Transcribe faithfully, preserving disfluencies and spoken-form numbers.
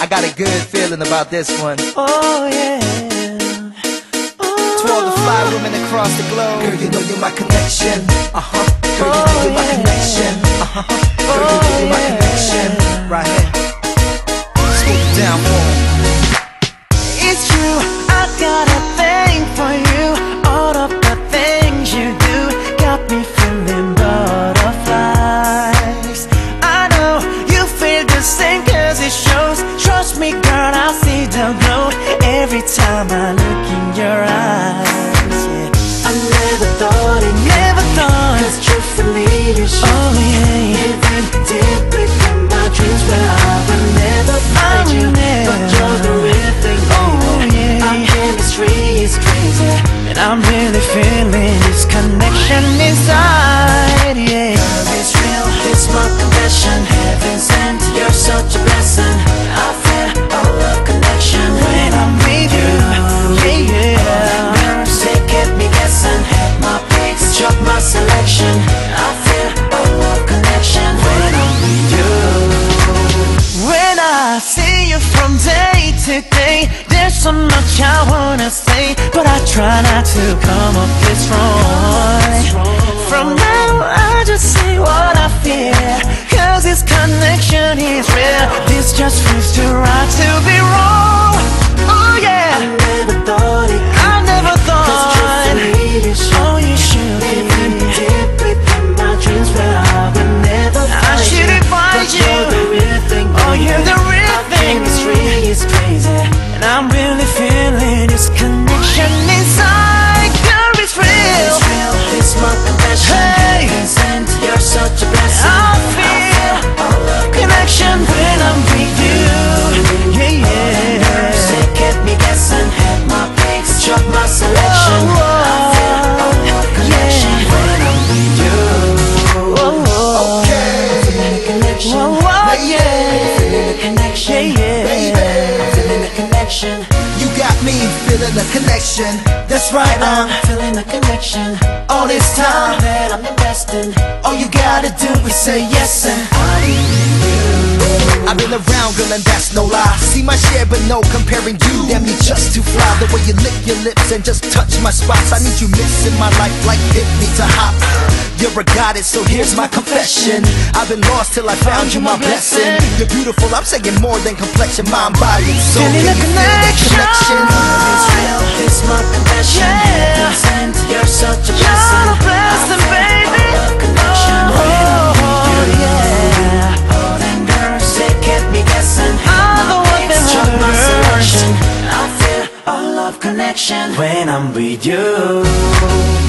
I got a good feeling about this one. Oh yeah. To all the fly women across the globe, girl, you know you're my connection. Uh-huh. Girl, you know Oh, you're my yeah. connection. Uh-huh. Girl, you know you're my yeah. connection. Right here. Swoop it down for 'em. It's true, I got a thing for you. All of the things you do got me feeling butterflies. I know you feel the same cause it shows. Trust me girl, I see the glow every time I look in your eyes, yeah. I never thought it, never thought, cause truthfully you should. Oh yeah. Living deep within my dreams where I will never find you, but you're the real thing. Oh yeah. Our chemistry is crazy, and I'm really feeling this connection inside, yeah. Girl, it's real, it's my confession. Heaven sent, you're such a blessing. I feel a love connection when I'm with you, yeah, yeah. Nerves, they kept me guessing. Had my picks, chopped my selection. I feel a love connection when I'm with you. When I see you from day to day, there's so much I wanna say, but I try not to come up this wrong. From now I just say what I feel, cause this connection is real. This just feels too right to be wrong. Oh yeah. I never thought it, I never thought, cause truthfully you should. Oh you should be living deep within my dreams where I will never find you. I shouldn't find you, you're the real thing. Oh you're the real thing. Our chemistry is crazy, and I'm really feeling this connection inside. Girl, it's real. It's real, it's my confession. Hey, Vincent, you're such a blessing. I feel a love connection when I'm with you. Yeah, yeah. Nerves, they kept me guessing. Had my picks, chopped my selection. Whoa, whoa. I feel a love connection when I'm with you. Whoa, whoa. Okay. I'm feeling a connection. Whoa, whoa, yeah. I'm feeling a connection. Yeah, yeah. I'm feeling a connection. You got me feeling a connection. That's right, I'm feeling a connection. all this time That I'm investing. all you gotta do is say yes and I need you. I've been around, girl, and that's no lie. See my share, but no comparing you. Damn, you just too fly. The way you lick your lips and just touch my spots. I need you mixing my life like hip needs a hop. You're a goddess, so here's my confession. I've been lost till I found you, my blessing. You're beautiful, I'm saying more than complexion, mind, body, and soul. Feeling a Can you feel that connection? It's real, it's my confession. Yeah. Vincent, you're such a blessing. You're a blessing, baby. A love connection Oh, when I'm with oh, you. yeah. All them girls, they kept me guessing. I'm the one that chopped my hurts. selection. I feel a love connection when I'm with you.